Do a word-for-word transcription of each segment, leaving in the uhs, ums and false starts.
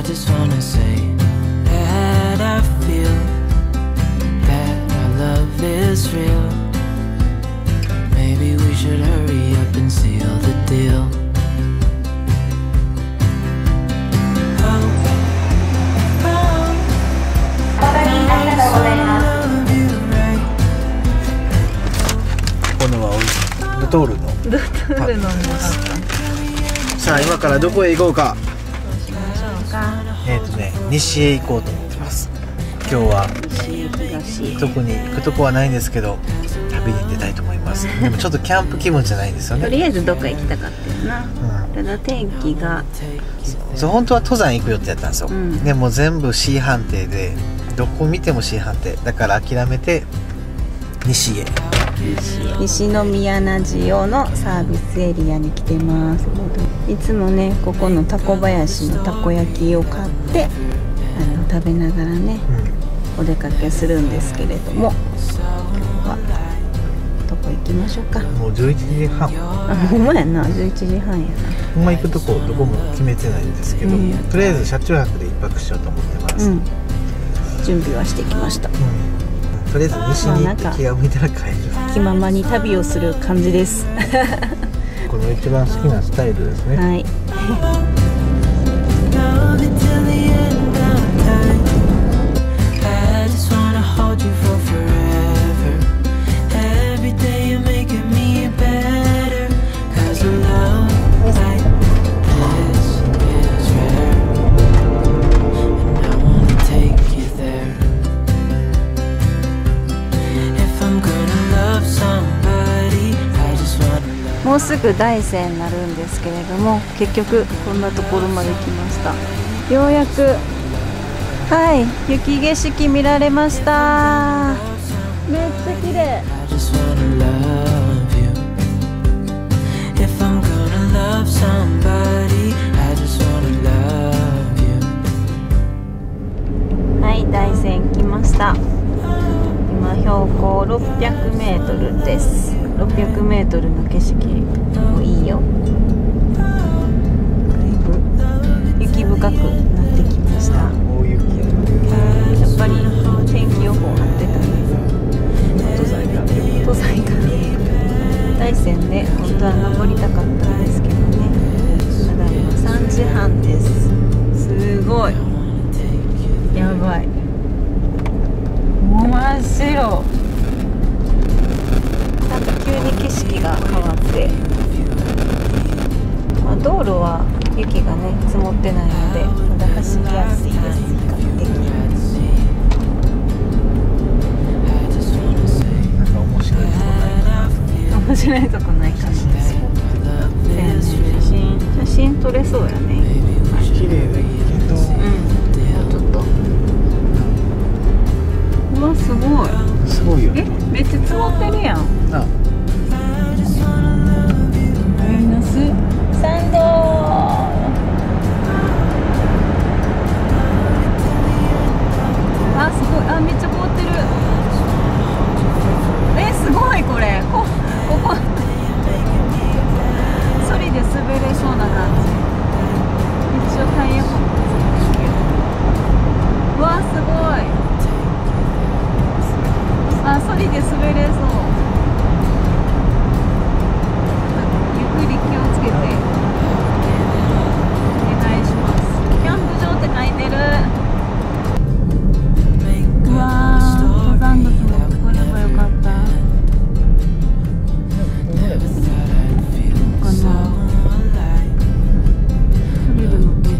just wanna say that I feel that our love is real. Maybe we should hurry up and seal the deal. Oh, oh, I love you right. このはドトールのドトールのものだった。 さあ今からどこへ行こうか。 どうしましょうか。 えっ、ー、とね西へ行こうと思ってます。今日は西東。 特に行くとこはないんですけど旅に出たいと思います。でもちょっとキャンプ気分じゃないんですよね。 とりあえずどっか行きたかったよな、うん、ただ天気がそう本当は登山行く予定だったんですよ、うん、でも全部 C 判定でどこ見ても C 判定だから諦めて西へ。 西宮名塩のサービスエリアに来てます。いつもねここのタコ林のたこ焼きを買ってあの食べながらね、うん、お出かけするんですけれども、今日はどこ行きましょうか。 もうじゅういちじはん。 あ、ほんまやな、じゅういちじはんやな。 ほんま行くとこどこも決めてないんですけど、うん、とりあえず車中泊で一泊しようと思ってます、うん、 準備はしてきました、うん、 とりあえず西に行って気が向いたら帰る。 気ままに旅をする感じですこの一番好きなスタイルですね。 はいもうすぐ大山になるんですけれども、結局こんなところまで来ました。ようやくはい雪景色見られました。めっちゃ綺麗。はい大山来ました。今標高ろっぴゃくメートルです。ろっぴゃくメートルの景色もいいよ。だいぶ雪深くなってきました。 大雪や。 やっぱり天気予報なってたね。 登山が登山が大山ね、本当は登りたかったんですけどね。ただ今さんじはんです。すごいやばい、もう真っ白。急に景色が変わって、まあ、道路は雪がね積もってないのでまだ走りやすいです。比較的なんか面白いとこない面白いとこないかな。写真写真撮れそうやね。 綺麗だけど、 うん、ちょっとうわすごいすごいよ。 えめっちゃ積もってるやん。 あマイナスさんど。あすごい、あめっちゃ凍ってる。えすごいこれこここソリで滑れそうな感じ。一応タイヤもうわすごい。あソリで滑れそう。ゆっくり気をつけてお願いします。キャンプ場って書いてる。うわー登山靴持ってこればよかった。かなソリで乗って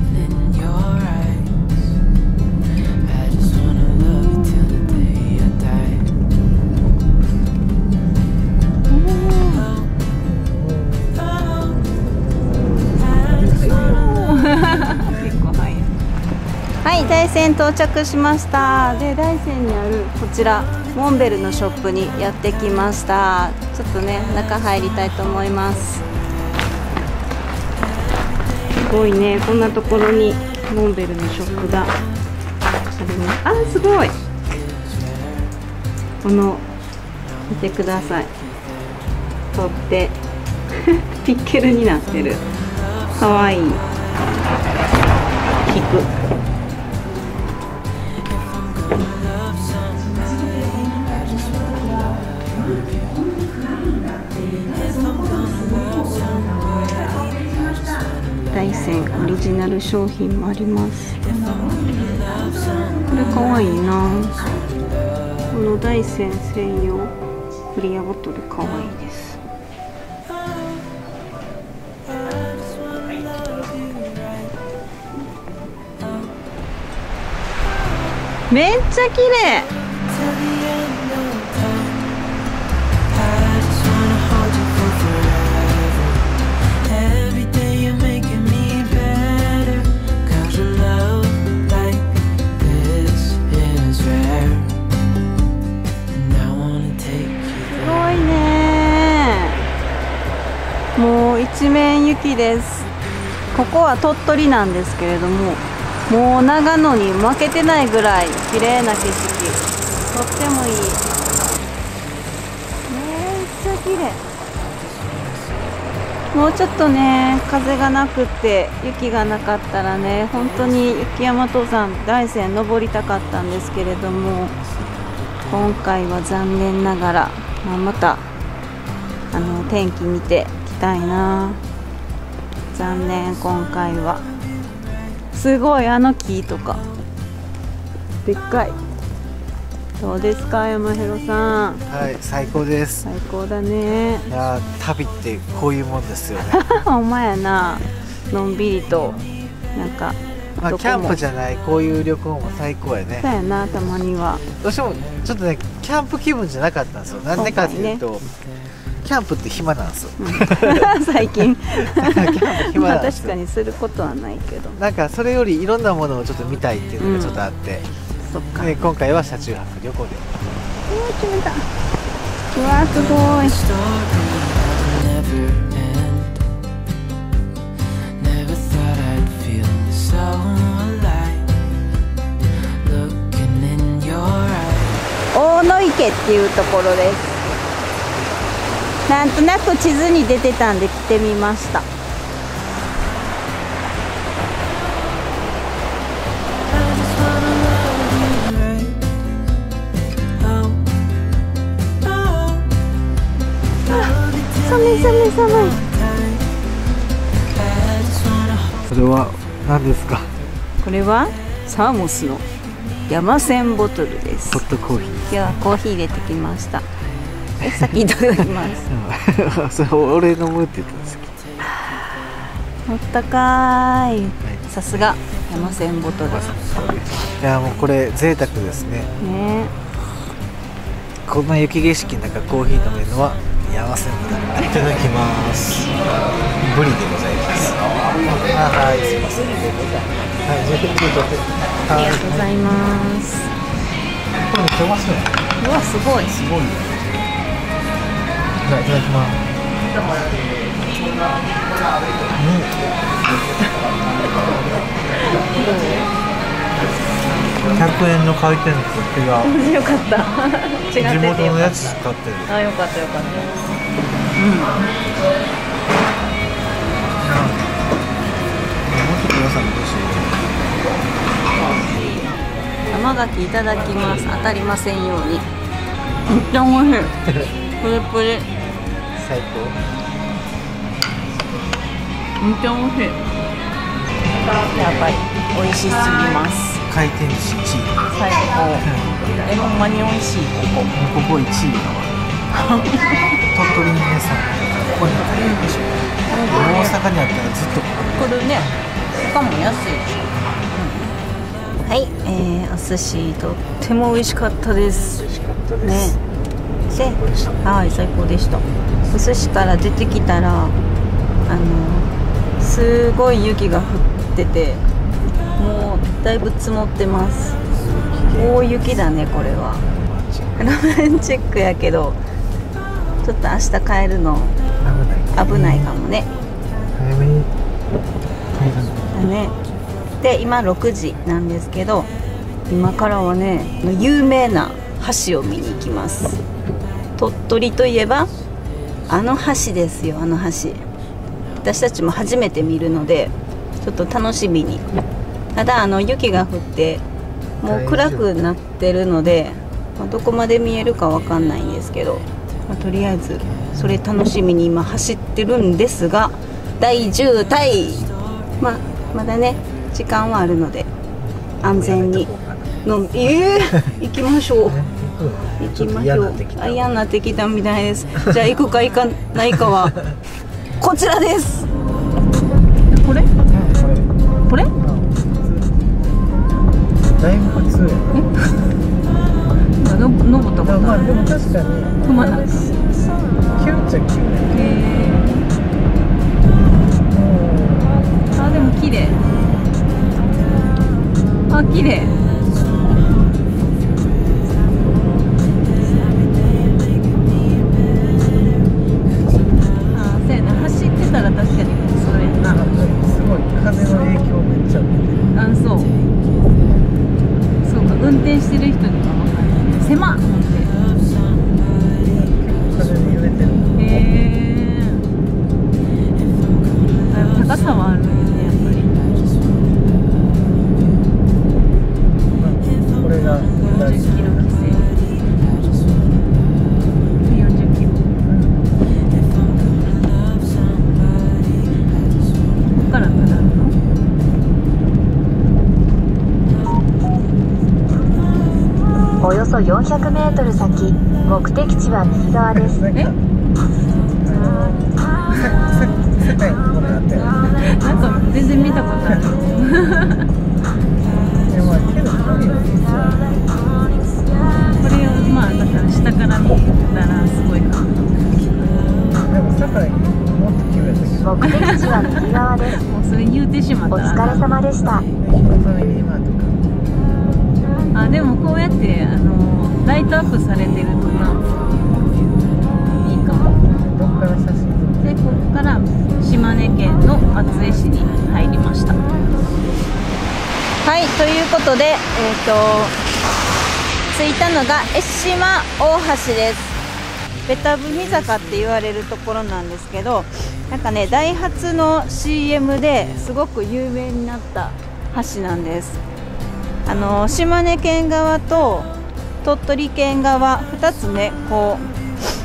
はい、大山到着しました。で、大山にあるこちらモンベルのショップにやってきました。ちょっとね中入りたいと思います。すごいね、こんなところにモンベルのショップがあります。あ、すごい。この見てください。取ってピッケルになってる。かわいい。キッ大山オリジナル商品もあります。これかわいいな。この大山専用クリアボトルかわいいです。めっちゃ綺麗。もう一面雪です。ここは鳥取なんですけれども、もう長野に負けてないぐらい綺麗な景色、とってもいい。めっちゃ綺麗。もうちょっとね、風がなくって雪がなかったらね、本当に雪山登山大山登りたかったんですけれども、今回は残念ながら、まあ、またあの天気見てきたいな。残念。今回はすごい、あの木とかでっかい。どうですか、山広さん。 はい、最高です。 最高だね。 いや、旅ってこういうもんですよね。 ほんまやな。のんびりとなんか、 まあ、キャンプじゃないこういう旅行も最高やね。 そうやな、たまには。 どうしてもちょっとね、キャンプ気分じゃなかったんですよ。なんでかっていうと、ね、キャンプって暇なんですよ、うん、 最近キャンプ暇なんですよ。 まあ確かにすることはないけど、 なんかそれよりいろんなものをちょっと見たいっていうのがちょっとあって、 うん、そっか。 で今回は車中泊旅行で。 うわ、決めた。うわ、すごい。大野池っていうところです。なんとなく地図に出てたんで来てみました。寒い寒い寒い。 それは何ですか？ これはサーモスの山線ボトルです。 ホットコーヒー。 今日はコーヒー入れてきました。先いただきます。 それ俺飲むって言ったんですけど。 あったかい。さすが山線ボトル。 いや、もうこれ贅沢ですね。ね。こんな雪景色の中コーヒー飲めるのは山線ボトル。いただきます。ブリでございます。あ、はい、すみません。はい、ありがとうございます。 これめっちゃうまそうやね。 うわ、すごい。すごい。 いただきます。うん。ひゃくえんの回転寿司が。 よかった。違っててよかった。地元のやつ使ってる。 あ、よかったよかった。うん。 もうちょっと皆さんも欲しい。 生牡蠣いただきます。当たりませんように。めっちゃ美味しい。プリプリ。 最高。 めっちゃ美味しい。やっぱり美味しすぎます。 回転寿司いちい。 最高。え、ほんまに美味しい。ここ。 ここいちいだわ。鳥取の皆さん、ここに来るでしょ。大阪にあったらずっとここ来るね。しかも安いでしょ。うん、はい、えー、お寿司とっても美味しかったです。 美味しかったです。 ね。で、はい、最高でした。お寿司から出てきたら、あのすごい雪が降ってて、もうだいぶ積もってます。大雪だね、これは。ロマンチックやけど、ちょっと明日帰るの危ないかもね。 早めに帰らない。 だね。で、今ろくじなんですけど、今からはね、有名な橋を見に行きます。鳥取といえばあの橋ですよ。あの橋、私たちも初めて見るので、ちょっと楽しみにただあの雪が降ってもう暗くなってるので、まあ、どこまで見えるかわかんないんですけど、まあ、とりあえずそれ楽しみに今走ってるんですが、大渋滞、まあ、まだね時間はあるので安全にのえー、行きましょう行きましょう。あ、嫌になってきたみたいです。じゃあ行くか行かないかはこちらです。これこれだいぶ普通やの登ったことまあでも確かに踏まなくキュンちゃキュンへーあ、でも綺麗。あ、綺麗。あ、そうやな、走ってたら確かにそうやな。 すごい風の影響めっちゃ受けてる。 あ、そうそうか、運転してる人には分かる。狭っ、ほんで風に揺れてる。 へえ。高さはあるよね、やっぱり。 これがよんじゅっキロ規制。よんじゅっキロ。ここから下るの？ およそよんひゃくメートル先、目的地は右側です。 え？ 世界のこれあったよね。 なんか全然見たことある。 でもけどこれよりこれをまあだから下から見たらすごいか。 でも世界もっと綺麗だけど。 目的地は右側です。 もうそれ言うてしまっおたら。 疲れ様でした。 ファミリーマートか。 あ、でもこうやってあのライトアップされてるとないいかも。 どっから写真撮る？ でここから島根県の松江市に入りました。はい、ということで、えー、と着いたのが江島大橋です。ベタ踏坂って言われるところなんですけど、なんかねダイハツの シーエム ですごく有名になった橋なんです。あの島根県側と鳥取県側ふたつねこう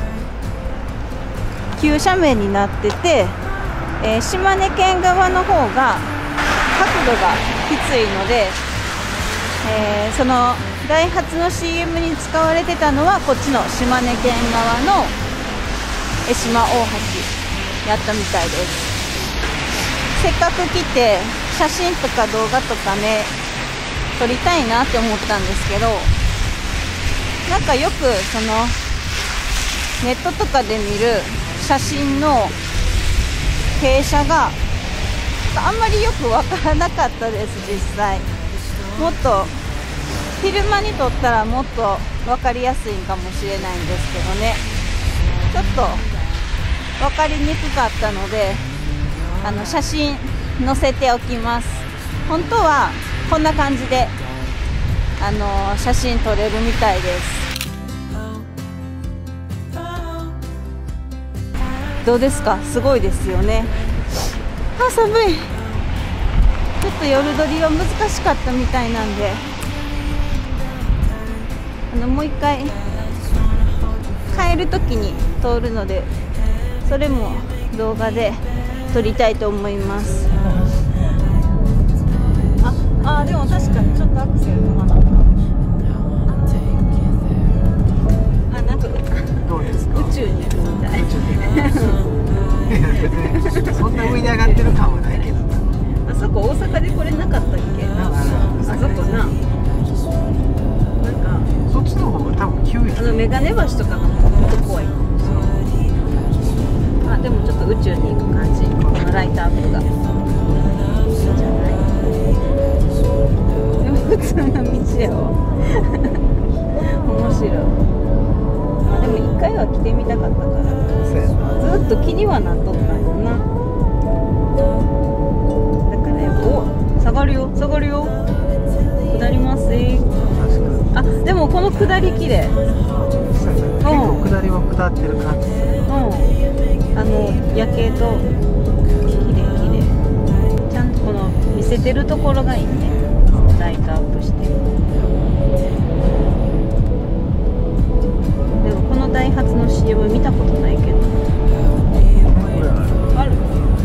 急斜面になってて、えー、島根県側の方が角度がきついので、えー、そのダイハツの シーエム に使われてたのはこっちの島根県側の江島大橋やったみたいです。せっかく来て写真とか動画とかね撮りたいなって思ったんですけど、なんかよくそのネットとかで見る写真の傾斜があんまりよくわからなかったです。実際もっと昼間に撮ったらもっと分かりやすいかもしれないんですけどね、ちょっと分かりにくかったのであの写真載せておきます。本当はこんな感じであの写真撮れるみたいです。どうですか？すごいですよね。あ、寒い。ちょっと夜撮りは難しかったみたいなんで、あのもう一回帰る時に通るのでそれも動画で撮りたいと思います。ああ、でも確かにちょっとアクセル踏まなかった。あ、なんかどうですか？ 宇宙に行くみたい。 そんな上に上がってる感はないけど。 あそこ大阪でこれなかったっけ？あそこな。なんかそっちの方が多分急い。 あのメガネ橋とかがもっと怖い。あ、でもちょっと宇宙に行く感じ。このライトアップが。いいんじゃない？でも普通の道やわ。面白い。まあでも一回は来てみたかったから。 そうやな。 ずっと気にはなっとったんよな。だからやっぱお下がるよ下がるよ下りますね。あ、でもこの下り綺麗。 結構下りは下ってる感じ。 うん。あの夜景と綺麗綺麗。ちゃんとこの岬せてるところがいいね。ライトアップして。でもこのダイハツの シーエム 見たことないけど。ある。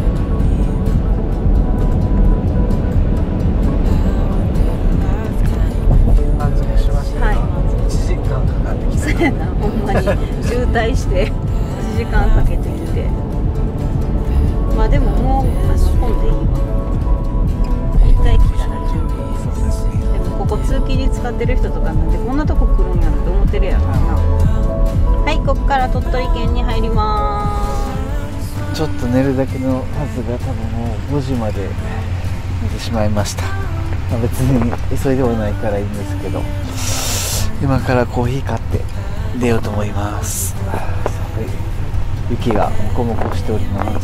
満足しました。 はい。 いちじかんかかってきた。 そうやな、ほんまに渋滞していちじかんかけてきて。まあでももうあの混んでいいわ。一回来たら十分です。でもここ通勤に使ってる人とかなんでこんなとこ来るんやろって思ってるやろな。はい、ここから鳥取県に入りまちょっと寝るだけのはずが多分もうごじまで寝てしまいました。まあ、別に急いではないからいいんですけど、今からコーヒー買って出ようと思います。寒い。雪がモコモコしております。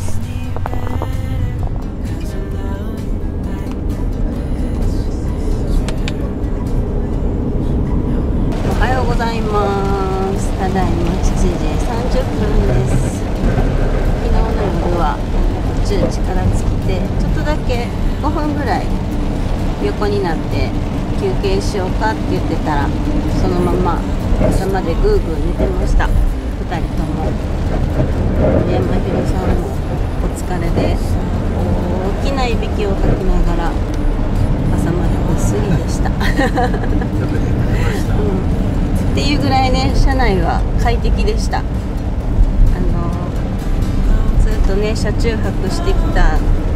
おはようございます。ただいましちじさんじゅっぷんです。昨日の夜は途中力尽きてちょっとだけごふんぐらい横になって休憩しようかって言ってたらそのまま朝までぐーぐー寝てました。ふたりとも。山広さんもお疲れです。大きないびきをかきながら朝までぐっすりでした、うん、っていうぐらいね、車内は快適でした。あのずっとね車中泊してきた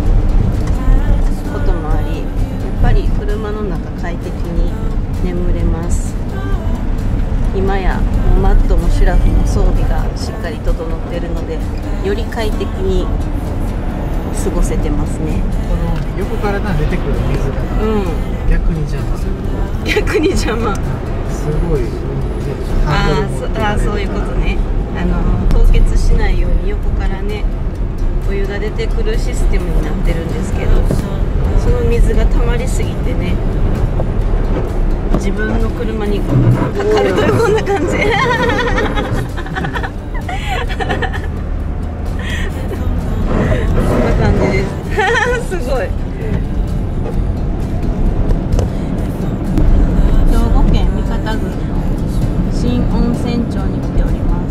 こともあり、やっぱり車の中快適に眠れます。今やもうマットもシュラフも装備がしっかり整っているので、より快適に過ごせてますね。 この横からな出てくる水が、うん、逆に邪魔する。 逆に邪魔。 すごい。 あーそあーそういうことね。あの凍結しないように横からねお湯が出てくるシステムになってるんですけど、その水が溜まりすぎてね、自分の車にかかるというこんな感じ。こんな感じです。すごい。兵庫県三方郡の新温泉町に来ております。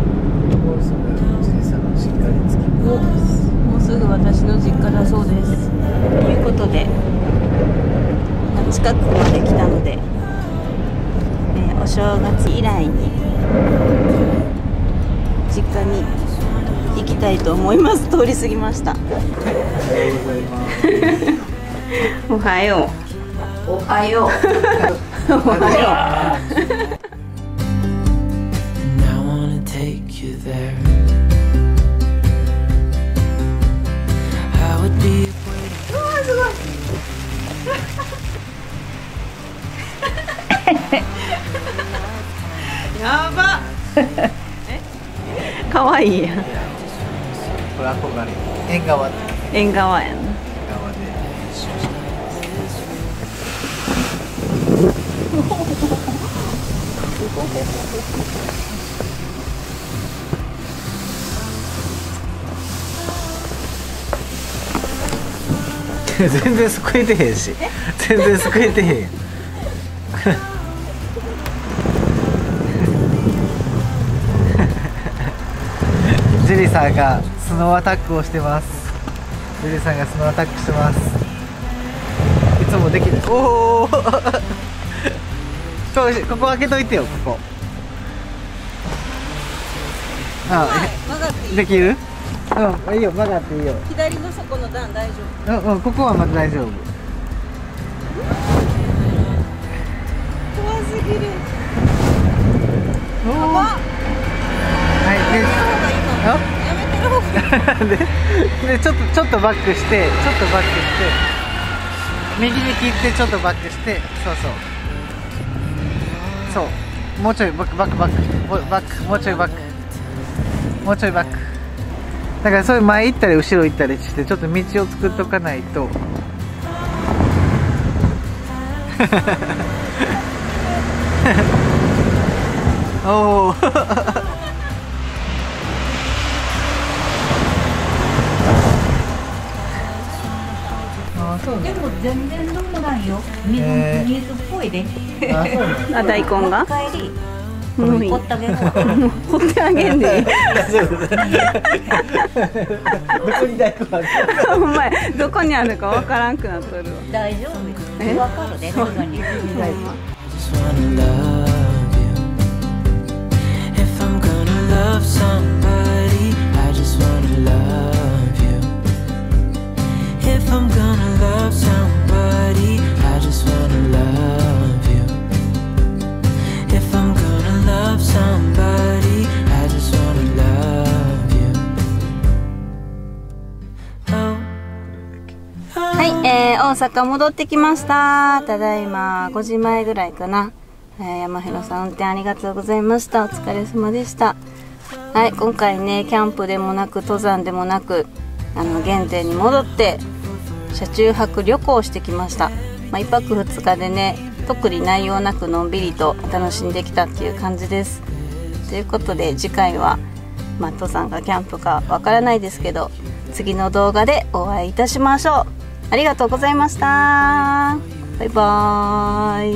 お、もうすぐ私の実家だそうです。ということで、近くまで来たので、えー、お正月以来に実家に行きたいと思います。通り過ぎました。おはよう。おはよう。おはよう。 And I wanna take you there. I would be うわすごい。やば。え、可愛いやん。 これ憧れ。縁側。 縁側やな。 縁側で練習してます。全然すくえてへんし、全然すくえてへんやん。ジュリさんがスノーアタックをしてます。ジュリさんがスノーアタックしてます。いつもできる。おお。ここ開けといてよ、ここ。あ、 曲がっていい？ できる？うん、いいよ、曲がっていいよ。 左のそこの段大丈夫？ うんうん、ここはまだ大丈夫。 怖すぎる。 おお。はい、で、 やめてる方がいい。 で、で、ちょっと、ちょっとバックして、ちょっとバックして。右に切って、ちょっとバックして、そうそう。そう、もうちょいバック、バック、バック、バック、もうちょいバック。もうちょいバック。だから、そういう前行ったり、後ろ行ったりして、ちょっと道を作っとかないと。おお。 そうでも全然飲まないよ。水、 へー水っぽいで。 あ、そうなんだ。 あ、大根が帰り、 もういいほってあげるわ。 掘ってあげんでいい。 大丈夫。どこに大根ある？ お前どこにあるかわからんくなっとるわ。 大丈え夫。わかるね。すぐに。 just wanna love you. If I'm gonna love somebody, I just wanna love you. If I'm gonna love somebody, I just wanna love you. If I'm gonna love somebody, I just wanna love you. Oh. はい、えー、大阪戻ってきました。ただいまごじまえぐらいかな。えー、山広さん運転ありがとうございました。お疲れ様でした。はい、今回ね、キャンプでもなく登山でもなく、あの原点に戻って車中泊旅行をしてきました。まあ、いっぱくふつかでね、特に内容なくのんびりと楽しんできたっていう感じです。ということで次回は、まあ、登山かキャンプかわからないですけど、次の動画でお会いいたしましょう。ありがとうございました。バイバーイ。